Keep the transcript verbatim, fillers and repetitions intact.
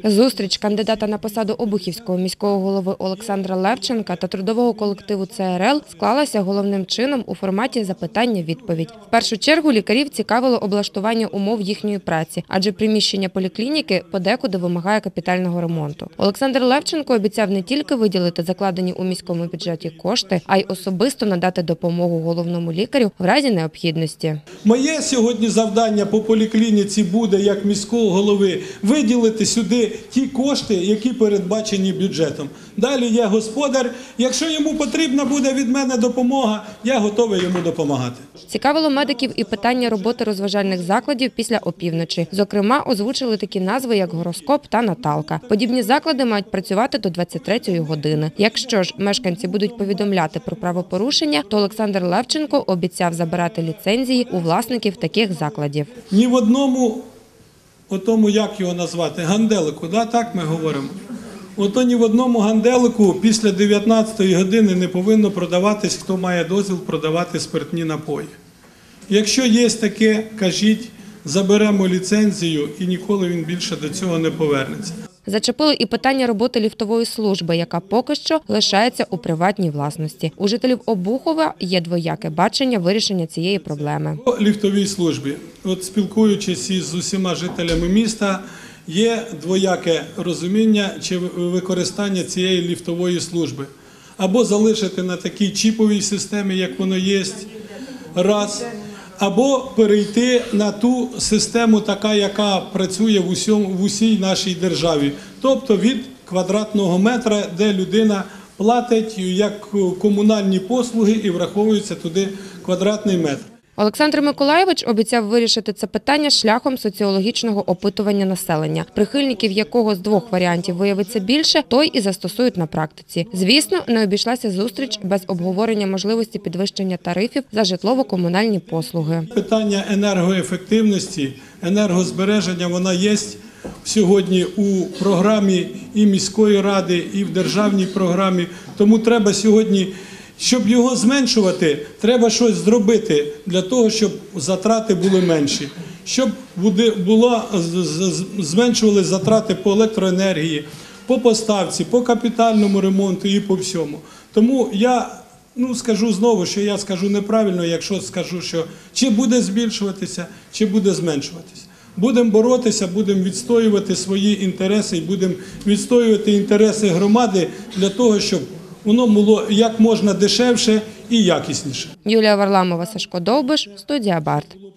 Зустріч кандидата на посаду Обухівського міського голови Олександра Левченка та трудового колективу Це ер ел склалася головним чином у форматі запитання-відповідь. В першу чергу лікарів цікавило облаштування умов їхньої праці, адже приміщення поліклініки подекуди вимагає капітального ремонту. Олександр Левченко обіцяв не тільки виділити закладені у міському бюджеті кошти, а й особисто надати допомогу головному лікарю в разі необхідності. Моє сьогодні завдання по поліклініці буде, як міського голови, виділити сюди ті кошти, які передбачені бюджетом. Далі я господар. Якщо йому потрібна буде від мене допомога, я готовий йому допомагати. Цікавило медиків і питання роботи розважальних закладів після опівночі. Зокрема, озвучили такі назви, як «Гороскоп» та «Наталка». Подібні заклади мають працювати до двадцять третьої години. Якщо ж мешканці будуть повідомляти про правопорушення, то Олександр Левченко обіцяв забирати ліцензії у власників таких закладів. Ні в одному, отому, як його назвати, ганделику, да, так ми говоримо? Ото ні в одному ганделику після дев'ятнадцятої години не повинно продаватись, хто має дозвіл продавати спиртні напої. Якщо є таке, кажіть, заберемо ліцензію і ніколи він більше до цього не повернеться. Зачепили і питання роботи ліфтової служби, яка поки що лишається у приватній власності. У жителів Обухова є двояке бачення вирішення цієї проблеми. По ліфтовій службі, от спілкуючись із усіма жителями міста, є двояке розуміння чи використання цієї ліфтової служби. Або залишити на такій чіповій системі, як воно є, раз, або перейти на ту систему, така, яка працює в, усьому, в усій нашій державі. Тобто від квадратного метра, де людина платить як комунальні послуги і враховується туди квадратний метр. Олександр Миколайович обіцяв вирішити це питання шляхом соціологічного опитування населення, прихильників якого з двох варіантів виявиться більше, той і застосують на практиці. Звісно, не обійшлася зустріч без обговорення можливості підвищення тарифів за житлово-комунальні послуги. Питання енергоефективності, енергозбереження, вона є сьогодні у програмі і міської ради, і в державній програмі. Тому треба сьогодні, щоб його зменшувати, треба щось зробити для того, щоб затрати були менші. Щоб було, зменшували затрати по електроенергії, по поставці, по капітальному ремонту і по всьому. Тому я ну, скажу знову, що я скажу неправильно, якщо скажу, що чи буде збільшуватися, чи буде зменшуватися. Будемо боротися, будемо відстоювати свої інтереси і будемо відстоювати інтереси громади для того, щоб воно було як можна дешевше і якісніше. Юлія Варламова, Сашко Довбиш, студія Барт.